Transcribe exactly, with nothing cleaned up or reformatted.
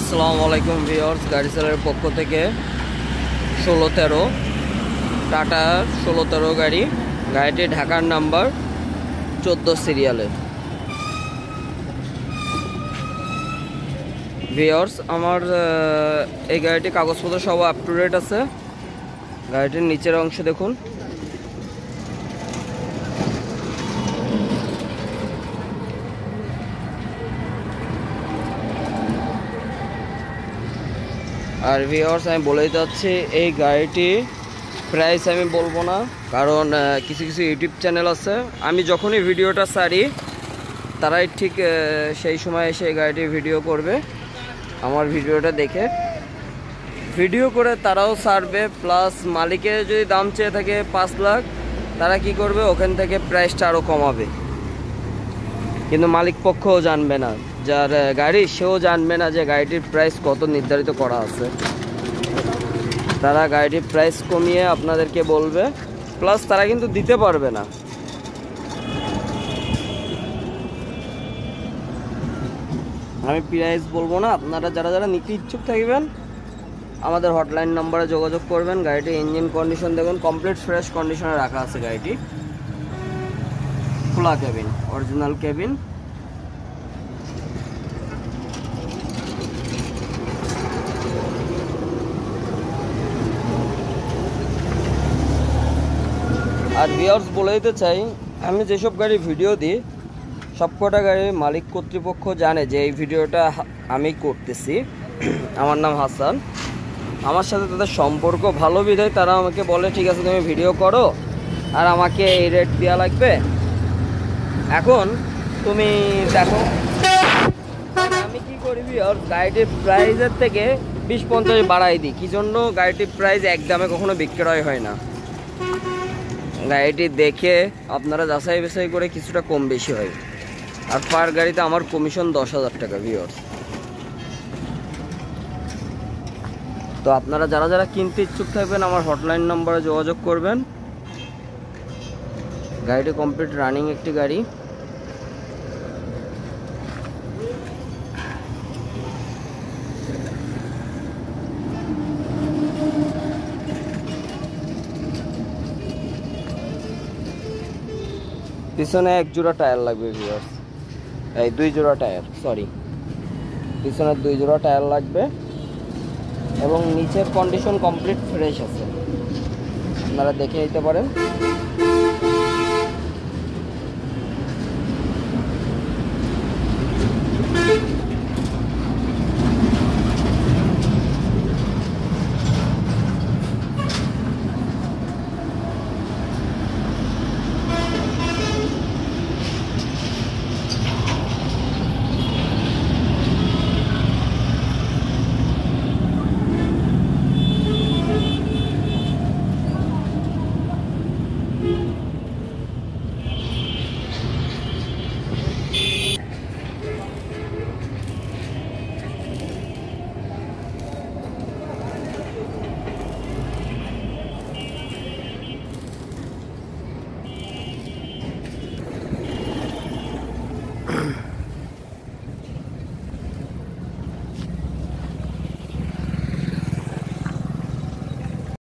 আসসালামু আলাইকুম ভিউয়ার্স, গাড়ি সেলের পক্ষ থেকে ষোলো তেরো টাটা ষোলো তেরো গাড়ি গাড়িটি ঢাকার নাম্বার চোদ্দো সিরিয়ালের। ভিউয়ার্স, আমার এই গাড়িটি কাগজপত্র সব আপ টু ডেট আছে। গাড়িটির নিচের অংশ দেখুন। আর ভিউয়ার্স, আমি বলেই যাচ্ছি এই গাড়িটি প্রাইস আমি বলবো না, কারণ কিছু কিছু ইউটিউব চ্যানেল আছে, আমি যখনই ভিডিওটা ছাড়ি তারাই ঠিক সেই সময় এসে এই গাড়িটির ভিডিও করবে। আমার ভিডিওটা দেখে ভিডিও করে তারাও ছাড়বে, প্লাস মালিকের যদি দাম চেয়ে থাকে পাঁচ লাখ, তারা কি করবে ওখান থেকে প্রাইসটা আরও কমাবে, কিন্তু মালিক পক্ষও জানবে না, যার গাড়ি সেও জানবে না যে গাড়িটির প্রাইস কত নির্ধারিত করা আছে। তারা গাড়িটির প্রাইস কমিয়ে আপনাদেরকে বলবে, প্লাস তারা কিন্তু দিতে পারবে না। আমি প্রাইস বলবো না। আপনারা যারা যারা নিতে ইচ্ছুক থাকবেন আমাদের হটলাইন নম্বরে যোগাযোগ করবেন। গাড়িটির ইঞ্জিন কন্ডিশন দেখুন, কমপ্লিট ফ্রেশ কন্ডিশনে রাখা আছে গাড়িটি। খোলা কেবিন, অরিজিনাল কেবিন। আর ভিউয়ার্স, বলে দিতে চাই, আমি যেসব গাড়ি ভিডিও দিই সবকটা গাড়ির মালিক কর্তৃপক্ষ জানে যে এই ভিডিওটা আমি করতেছি। আমার নাম হাসান। আমার সাথে তাদের সম্পর্ক ভালো বিধায় তারা আমাকে বলে ঠিক আছে তুমি ভিডিও করো আর আমাকে এই রেট দেওয়া লাগবে। এখন তুমি দেখো আমি কি করি, আর গাড়িটির প্রাইসের থেকে বিশ পঞ্চাশ বাড়াই দিই। কি জন্য? গাড়িটির প্রাইস এক দামে কখনো বিক্রয় হয় না। গাড়িটি দেখে আপনারা যাচাই বাছাই করে কিছুটা কম বেশি হয়। আর পার গাড়িতে আমার কমিশন দশ হাজার টাকা ভিউয়ার্স। তো আপনারা যারা যারা কিনতে ইচ্ছুক থাকবেন আমার হটলাইন নম্বরে যোগাযোগ করবেন। গাড়িটি কমপ্লিট রানিং একটি গাড়ি। পিছনে এক জোড়া টায়ার লাগবে ভিউয়ার্স, এই দুই জোড়া টায়ার, সরি পিছনের দুই জোড়া টায়ার লাগবে এবং নিচের কন্ডিশন কমপ্লিট ফ্রেশ আছে, আপনারা দেখে নিতে পারেন।